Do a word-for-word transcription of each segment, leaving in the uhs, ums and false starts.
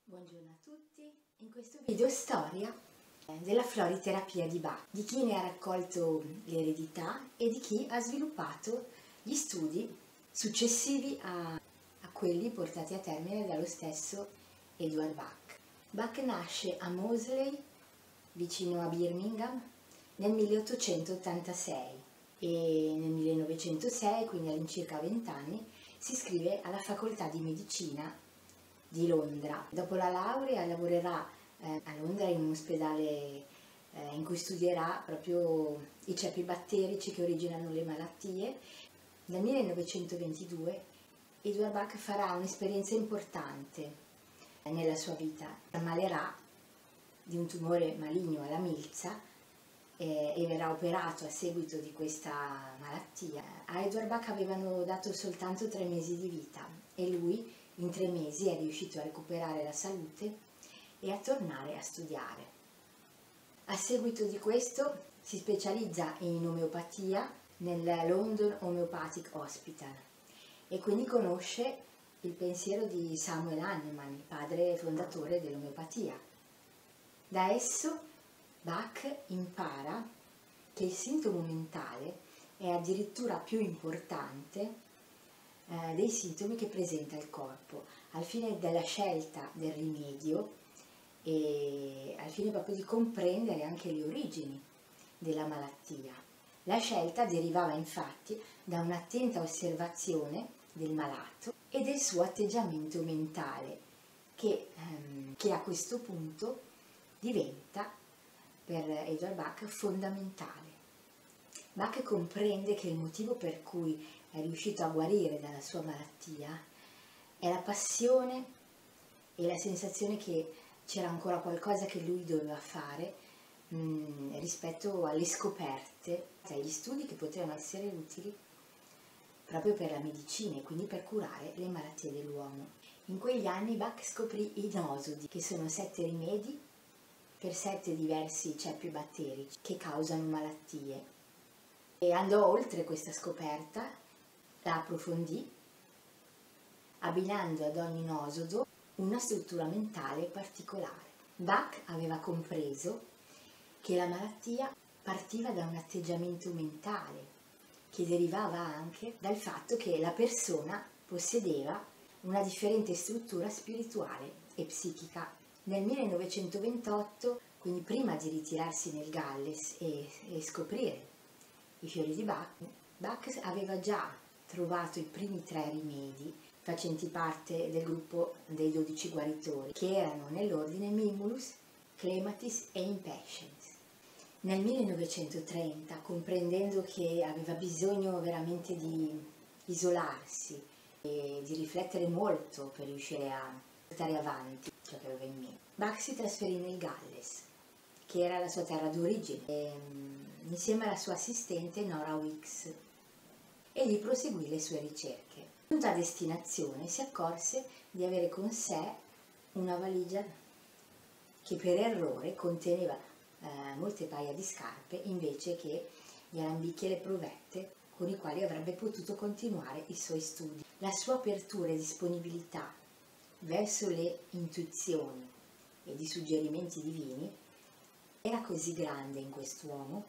Buongiorno a tutti, in questo video storia della floriterapia di Bach, di chi ne ha raccolto l'eredità e di chi ha sviluppato gli studi successivi a, a quelli portati a termine dallo stesso Edward Bach. Bach nasce a Moseley, vicino a Birmingham, nel milleottocentottantasei e nel millenovecentosei, quindi all'incirca venti anni, si iscrive alla facoltà di medicina di Londra. Dopo la laurea lavorerà eh, a Londra in un ospedale eh, in cui studierà proprio i ceppi batterici che originano le malattie. Nel millenovecentoventidue Edward Bach farà un'esperienza importante nella sua vita. Ammalerà di un tumore maligno alla milza eh, e verrà operato a seguito di questa malattia. A Edward Bach avevano dato soltanto tre mesi di vita e lui in tre mesi è riuscito a recuperare la salute e a tornare a studiare. A seguito di questo si specializza in omeopatia nel London Homeopathic Hospital e quindi conosce il pensiero di Samuel Hahnemann, il padre fondatore dell'omeopatia. Da esso Bach impara che il sintomo mentale è addirittura più importante Eh, dei sintomi che presenta il corpo, al fine della scelta del rimedio e al fine proprio di comprendere anche le origini della malattia. La scelta derivava infatti da un'attenta osservazione del malato e del suo atteggiamento mentale, che, ehm, che a questo punto diventa per Edward Bach fondamentale. Bach comprende che il motivo per cui è riuscito a guarire dalla sua malattia è la passione e la sensazione che c'era ancora qualcosa che lui doveva fare mh, rispetto alle scoperte, agli studi che potevano essere utili proprio per la medicina e quindi per curare le malattie dell'uomo. In quegli anni Bach scoprì i nosodi, che sono sette rimedi per sette diversi ceppi batterici che causano malattie. E andò oltre questa scoperta, la approfondì, abbinando ad ogni nosodo una struttura mentale particolare. Bach aveva compreso che la malattia partiva da un atteggiamento mentale, che derivava anche dal fatto che la persona possedeva una differente struttura spirituale e psichica. Nel millenovecentoventotto, quindi prima di ritirarsi nel Galles e, e scoprire i fiori di Bach, Bach aveva già trovato i primi tre rimedi facenti parte del gruppo dei dodici guaritori, che erano nell'ordine Mimulus, Clematis e Impatiens. Nel millenovecentotrenta, comprendendo che aveva bisogno veramente di isolarsi e di riflettere molto per riuscire a portare avanti ciò che aveva in mente, Bach si trasferì nel Galles, che era la sua terra d'origine, e, insieme alla sua assistente Nora Weeks, e lì proseguì le sue ricerche. Giunta a destinazione si accorse di avere con sé una valigia che per errore conteneva eh, molte paia di scarpe invece che gli alambicchi e le provette con i quali avrebbe potuto continuare i suoi studi. La sua apertura e disponibilità verso le intuizioni ed i suggerimenti divini era così grande in quest'uomo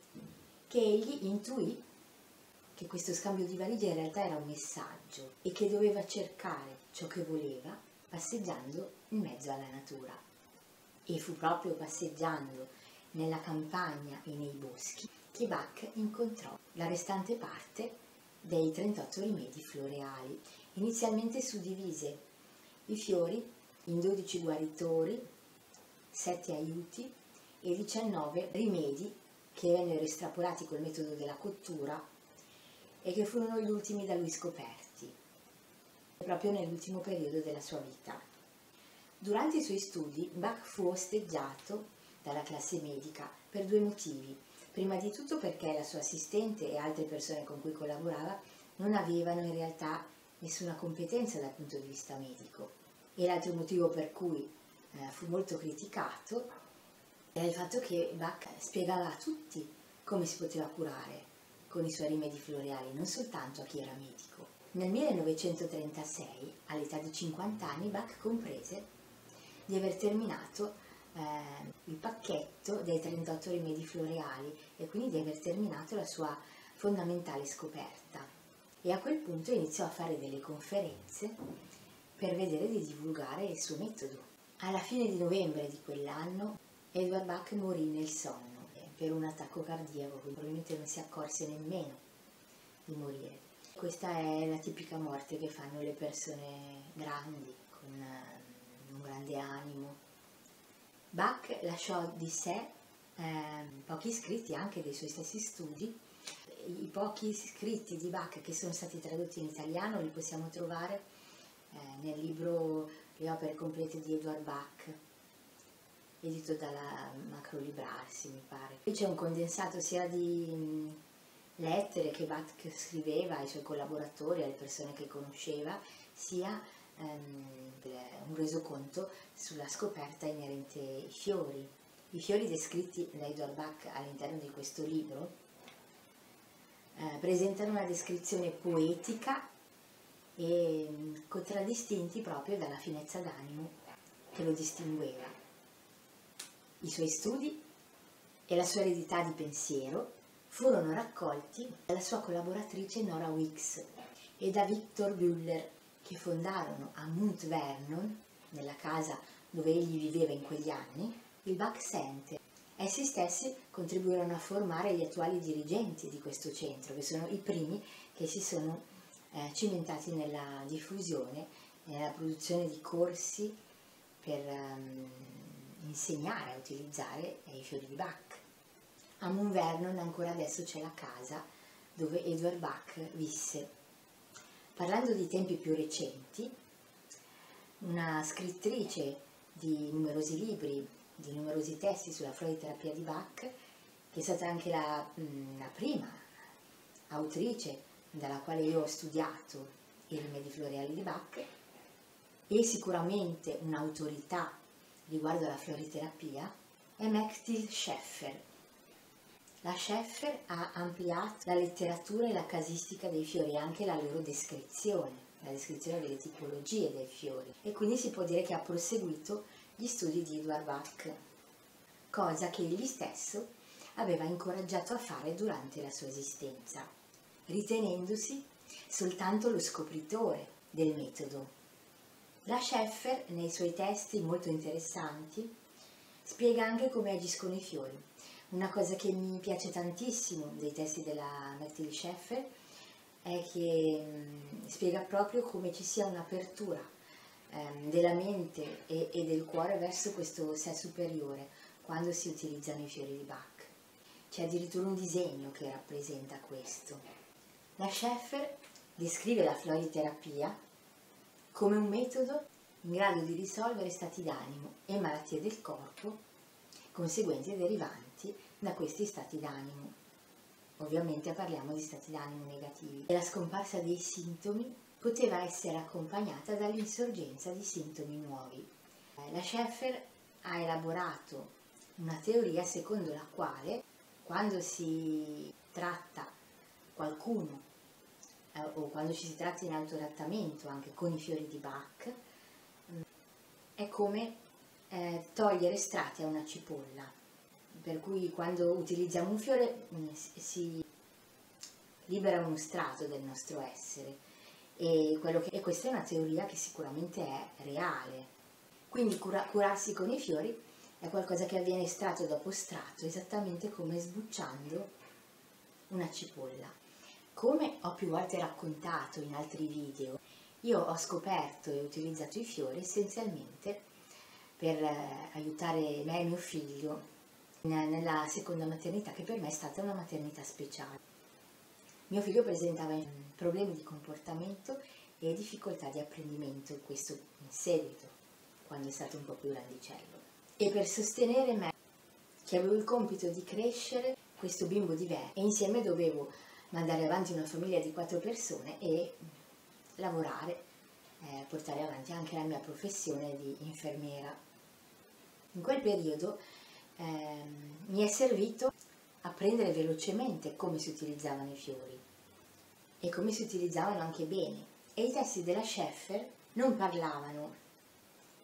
che egli intuì che questo scambio di valigie in realtà era un messaggio e che doveva cercare ciò che voleva passeggiando in mezzo alla natura. E fu proprio passeggiando nella campagna e nei boschi che Bach incontrò la restante parte dei trentotto rimedi floreali. Inizialmente suddivise i fiori in dodici guaritori, sette aiuti e diciannove rimedi che vennero estrapolati col metodo della cottura e che furono gli ultimi da lui scoperti, proprio nell'ultimo periodo della sua vita. Durante i suoi studi Bach fu osteggiato dalla classe medica per due motivi. Prima di tutto perché la sua assistente e altre persone con cui collaborava non avevano in realtà nessuna competenza dal punto di vista medico, e l'altro motivo per cui eh, fu molto criticato era il fatto che Bach spiegava a tutti come si poteva curare con i suoi rimedi floreali, non soltanto a chi era medico. Nel millenovecentotrentasei, all'età di cinquanta anni, Bach comprese di aver terminato eh, il pacchetto dei trentotto rimedi floreali e quindi di aver terminato la sua fondamentale scoperta. E a quel punto iniziò a fare delle conferenze per vedere di divulgare il suo metodo. Alla fine di novembre di quell'anno Edward Bach morì nel sonno per un attacco cardiaco, quindi probabilmente non si accorse nemmeno di morire. Questa è la tipica morte che fanno le persone grandi, con un grande animo. Bach lasciò di sé eh, pochi scritti anche dei suoi stessi studi. I pochi scritti di Bach che sono stati tradotti in italiano li possiamo trovare eh, nel libro Le opere complete di Edward Bach, edito dalla Macro Librarsi, mi pare. Qui c'è un condensato sia di lettere che Bach scriveva ai suoi collaboratori, alle persone che conosceva, sia um, un resoconto sulla scoperta inerente ai fiori. I fiori descritti da Edward Bach all'interno di questo libro eh, presentano una descrizione poetica e um, contraddistinti proprio dalla finezza d'animo che lo distingueva. I suoi studi e la sua eredità di pensiero furono raccolti dalla sua collaboratrice Nora Wicks e da Victor Bühler, che fondarono a Mount Vernon, nella casa dove egli viveva in quegli anni, il Bach Center. Essi stessi contribuirono a formare gli attuali dirigenti di questo centro, che sono i primi che si sono eh, cimentati nella diffusione e nella produzione di corsi per um, insegnare a utilizzare i fiori di Bach. A Mount Vernon ancora adesso c'è la casa dove Edward Bach visse. Parlando di tempi più recenti, una scrittrice di numerosi libri, di numerosi testi sulla floriterapia di Bach, che è stata anche la, la prima autrice dalla quale io ho studiato i rimedi floreali di Bach, e sicuramente un'autorità riguardo alla floriterapia, è Mechtil Scheffer. La Scheffer ha ampliato la letteratura e la casistica dei fiori, anche la loro descrizione, la descrizione delle tipologie dei fiori, e quindi si può dire che ha proseguito gli studi di Edward Bach, cosa che egli stesso aveva incoraggiato a fare durante la sua esistenza, ritenendosi soltanto lo scopritore del metodo. La Scheffer, nei suoi testi molto interessanti, spiega anche come agiscono i fiori. Una cosa che mi piace tantissimo dei testi della Mechtil Scheffer è che mh, spiega proprio come ci sia un'apertura ehm, della mente e, e del cuore verso questo sé superiore quando si utilizzano i fiori di Bach. C'è addirittura un disegno che rappresenta questo. La Scheffer descrive la floriterapia come un metodo in grado di risolvere stati d'animo e malattie del corpo conseguenti e derivanti da questi stati d'animo. Ovviamente parliamo di stati d'animo negativi. E la scomparsa dei sintomi poteva essere accompagnata dall'insorgenza di sintomi nuovi. La Scheffer ha elaborato una teoria secondo la quale quando si tratta qualcuno eh, o quando ci si tratta in autotrattamento anche con i fiori di Bach, è come eh, togliere strati a una cipolla, per cui quando utilizziamo un fiore mh, si libera uno strato del nostro essere, e, quello che, e questa è una teoria che sicuramente è reale. Quindi cura, curarsi con i fiori è qualcosa che avviene strato dopo strato, esattamente come sbucciando una cipolla. Come ho più volte raccontato in altri video, io ho scoperto e utilizzato i fiori essenzialmente per eh, aiutare me e mio figlio nella seconda maternità, che per me è stata una maternità speciale. Mio figlio presentava problemi di comportamento e difficoltà di apprendimento, questo in seguito, quando è stato un po' più grandicello. E per sostenere me, che avevo il compito di crescere questo bimbo diverso, e insieme dovevo mandare avanti una famiglia di quattro persone e lavorare, eh, portare avanti anche la mia professione di infermiera. In quel periodo eh, mi è servito apprendere velocemente come si utilizzavano i fiori e come si utilizzavano anche bene, e i testi della Scheffer non parlavano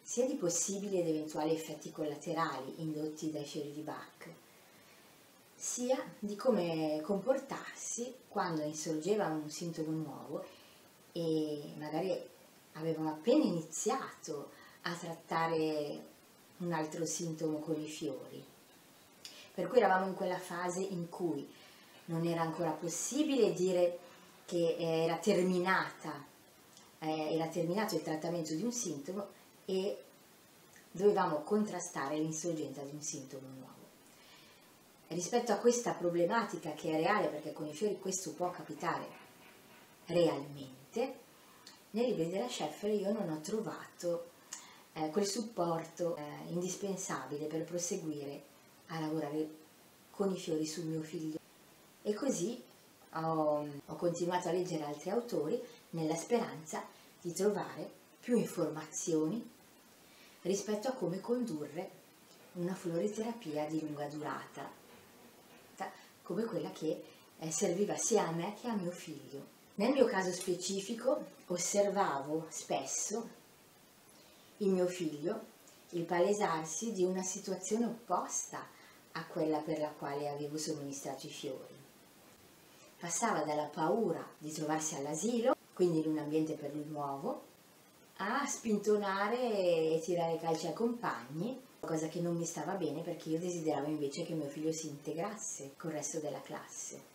sia di possibili ed eventuali effetti collaterali indotti dai fiori di Bach, sia di come comportarsi quando insorgeva un sintomo nuovo e magari avevamo appena iniziato a trattare un altro sintomo con i fiori. Per cui eravamo in quella fase in cui non era ancora possibile dire che era terminata, eh, era terminato il trattamento di un sintomo e dovevamo contrastare l'insorgenza di un sintomo nuovo. Rispetto a questa problematica, che è reale perché con i fiori questo può capitare realmente, nei libri della Scheffer io non ho trovato eh, quel supporto eh, indispensabile per proseguire a lavorare con i fiori sul mio figlio. E così ho, ho continuato a leggere altri autori nella speranza di trovare più informazioni rispetto a come condurre una floriterapia di lunga durata, come quella che eh, serviva sia a me che a mio figlio. Nel mio caso specifico osservavo spesso in mio figlio il palesarsi di una situazione opposta a quella per la quale avevo somministrato i fiori. Passava dalla paura di trovarsi all'asilo, quindi in un ambiente per lui nuovo, a spintonare e tirare calci ai compagni, cosa che non mi stava bene perché io desideravo invece che mio figlio si integrasse col resto della classe.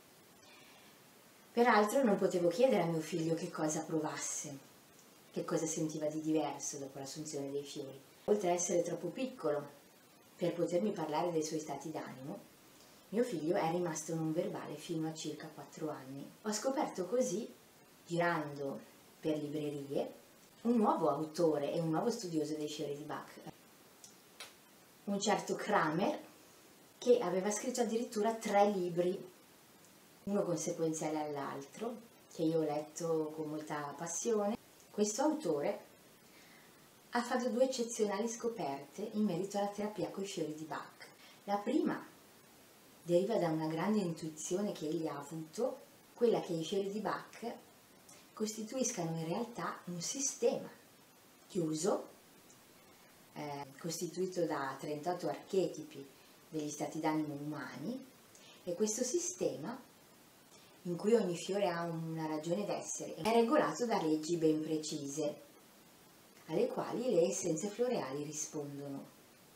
Peraltro non potevo chiedere a mio figlio che cosa provasse, che cosa sentiva di diverso dopo l'assunzione dei fiori. Oltre a essere troppo piccolo per potermi parlare dei suoi stati d'animo, mio figlio è rimasto non verbale fino a circa quattro anni. Ho scoperto così, girando per librerie, un nuovo autore e un nuovo studioso dei fiori di Bach, un certo Kramer, che aveva scritto addirittura tre libri, uno conseguenziale all'altro, che io ho letto con molta passione. Questo autore ha fatto due eccezionali scoperte in merito alla terapia coi fiori di Bach. La prima deriva da una grande intuizione che egli ha avuto, quella che i fiori di Bach costituiscano in realtà un sistema chiuso, eh, costituito da trentotto archetipi degli stati d'animo umani, e questo sistema, in cui ogni fiore ha una ragione d'essere, è regolato da leggi ben precise, alle quali le essenze floreali rispondono.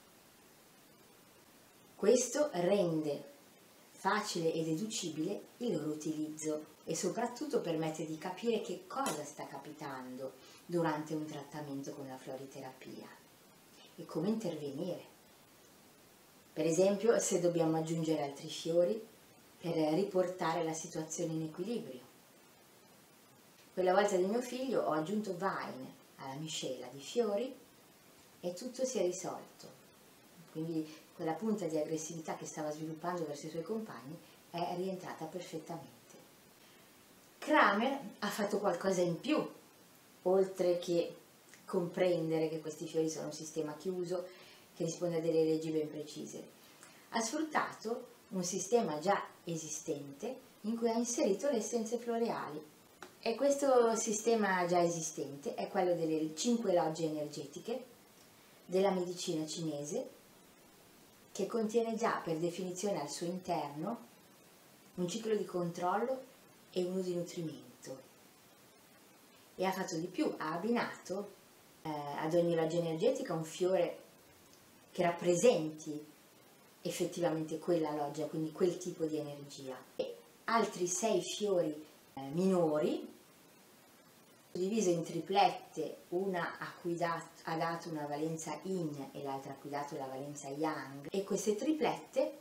Questo rende facile e deducibile il loro utilizzo e soprattutto permette di capire che cosa sta capitando durante un trattamento con la floriterapia e come intervenire. Per esempio, se dobbiamo aggiungere altri fiori per riportare la situazione in equilibrio. Quella volta di mio figlio ho aggiunto Vine alla miscela di fiori e tutto si è risolto. Quindi quella punta di aggressività che stava sviluppando verso i suoi compagni è rientrata perfettamente. Kramer ha fatto qualcosa in più, oltre che comprendere che questi fiori sono un sistema chiuso che risponde a delle leggi ben precise. Ha sfruttato un sistema già esistente in cui ha inserito le essenze floreali. E questo sistema già esistente è quello delle cinque logge energetiche della medicina cinese, che contiene già per definizione al suo interno un ciclo di controllo e uno di nutrimento. E ha fatto di più, ha abbinato eh, ad ogni loggia energetica un fiore che rappresenti effettivamente quella loggia, quindi quel tipo di energia, e altri sei fiori eh, minori, divise in triplette, una a cui dat- ha dato una valenza yin e l'altra a cui ha dato la valenza yang, e queste triplette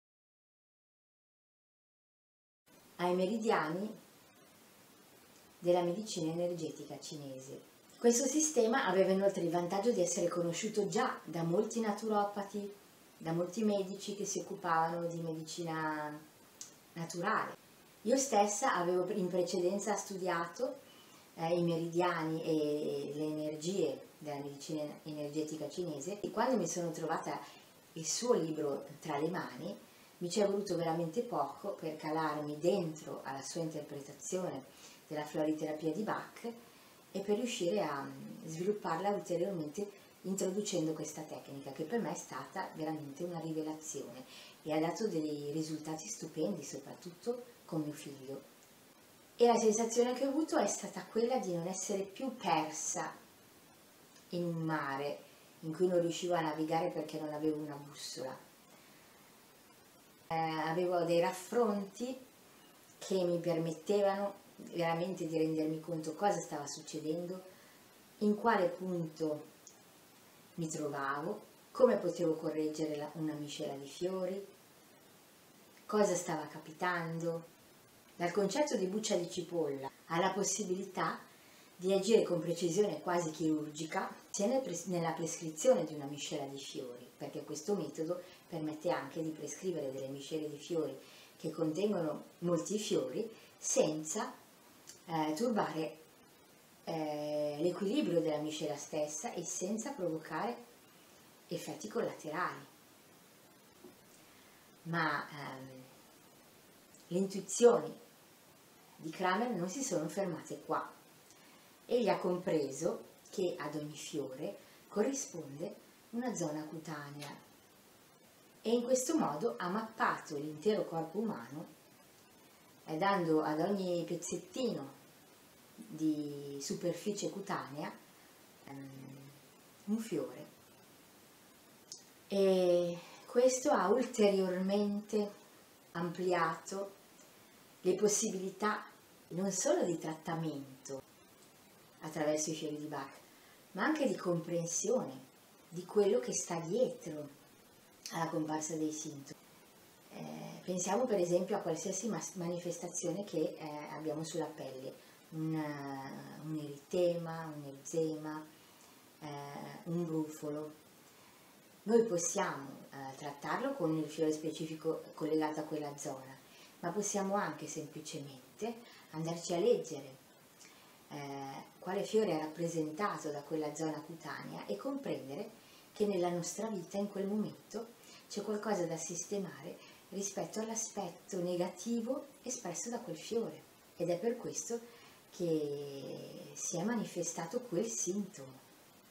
ai meridiani della medicina energetica cinese. Questo sistema aveva inoltre il vantaggio di essere conosciuto già da molti naturopati, da molti medici che si occupavano di medicina naturale. Io stessa avevo in precedenza studiato eh, i meridiani e le energie della medicina energetica cinese, e quando mi sono trovata il suo libro tra le mani mi ci è voluto veramente poco per calarmi dentro alla sua interpretazione della floriterapia di Bach e per riuscire a svilupparla ulteriormente introducendo questa tecnica che per me è stata veramente una rivelazione e ha dato dei risultati stupendi, soprattutto con mio figlio. E la sensazione che ho avuto è stata quella di non essere più persa in un mare in cui non riuscivo a navigare perché non avevo una bussola. Eh, avevo dei raffronti che mi permettevano veramente di rendermi conto cosa stava succedendo, in quale punto mi trovavo, come potevo correggere la, una miscela di fiori, cosa stava capitando. Dal concetto di buccia di cipolla alla possibilità di agire con precisione quasi chirurgica sia nel pres- nella prescrizione di una miscela di fiori, perché questo metodo permette anche di prescrivere delle miscele di fiori che contengono molti fiori senza eh, turbare eh, l'equilibrio della miscela stessa e senza provocare effetti collaterali. Ma ehm, le intuizioni di Kramer non si sono fermate qua. Egli ha compreso che ad ogni fiore corrisponde una zona cutanea e in questo modo ha mappato l'intero corpo umano, eh, dando ad ogni pezzettino di superficie cutanea um, un fiore. E questo ha ulteriormente ampliato le possibilità non solo di trattamento attraverso i fiori di Bach, ma anche di comprensione di quello che sta dietro alla comparsa dei sintomi. Eh, pensiamo per esempio a qualsiasi manifestazione che eh, abbiamo sulla pelle, un, uh, un eritema, un eczema, eh, un brufolo. Noi possiamo eh, trattarlo con il fiore specifico collegato a quella zona, ma possiamo anche semplicemente andarci a leggere eh, quale fiore è rappresentato da quella zona cutanea e comprendere che nella nostra vita in quel momento c'è qualcosa da sistemare rispetto all'aspetto negativo espresso da quel fiore, ed è per questo che si è manifestato quel sintomo.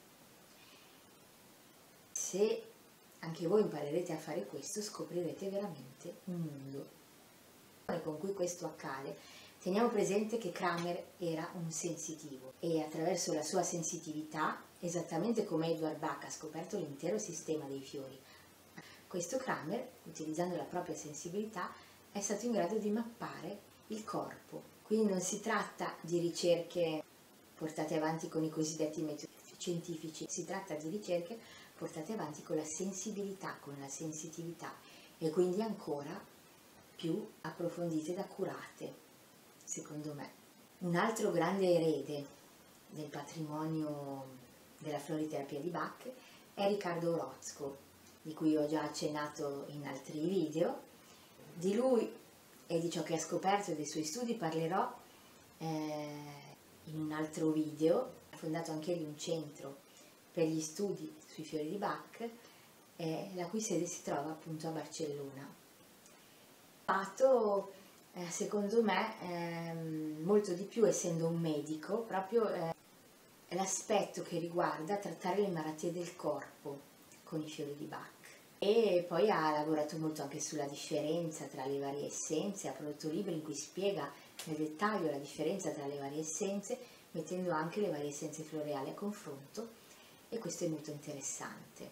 Se anche voi imparerete a fare questo, scoprirete veramente un mondo. Con cui questo accade, teniamo presente che Kramer era un sensitivo e attraverso la sua sensitività, esattamente come Edward Bach ha scoperto l'intero sistema dei fiori, questo Kramer, utilizzando la propria sensibilità, è stato in grado di mappare il corpo. Quindi non si tratta di ricerche portate avanti con i cosiddetti metodi scientifici, si tratta di ricerche portate avanti con la sensibilità, con la sensitività e quindi ancora più approfondite ed accurate, secondo me. Un altro grande erede del patrimonio della floriterapia di Bach è Riccardo Orozco, di cui ho già accennato in altri video. Di lui e di ciò che ha scoperto e dei suoi studi parlerò eh, in un altro video. Ha fondato anche lui un centro per gli studi sui fiori di Bach, eh, la cui sede si trova appunto a Barcellona. Fatto, eh, secondo me, eh, molto di più, essendo un medico, proprio eh, l'aspetto che riguarda trattare le malattie del corpo con i fiori di Bach. E poi ha lavorato molto anche sulla differenza tra le varie essenze, ha prodotto libri in cui spiega nel dettaglio la differenza tra le varie essenze, mettendo anche le varie essenze floreali a confronto, e questo è molto interessante.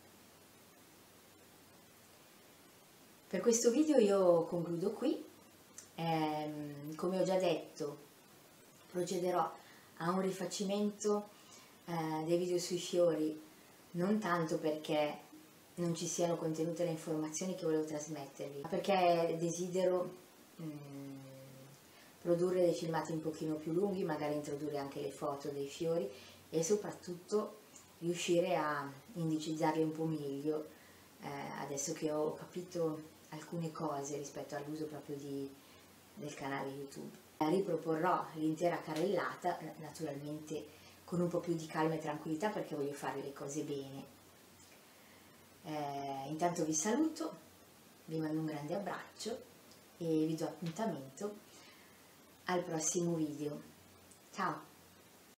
Per questo video io concludo qui. Ehm, come ho già detto, procederò a un rifacimento eh, dei video sui fiori, non tanto perché non ci siano contenute le informazioni che volevo trasmettervi, ma perché desidero mh, produrre dei filmati un pochino più lunghi, magari introdurre anche le foto dei fiori e soprattutto riuscire a indicizzarli un po' meglio, eh, adesso che ho capito alcune cose rispetto all'uso proprio di, del canale YouTube. Riproporrò l'intera carrellata, naturalmente con un po' più di calma e tranquillità, perché voglio fare le cose bene. Eh, intanto vi saluto, vi mando un grande abbraccio e vi do appuntamento al prossimo video. Ciao!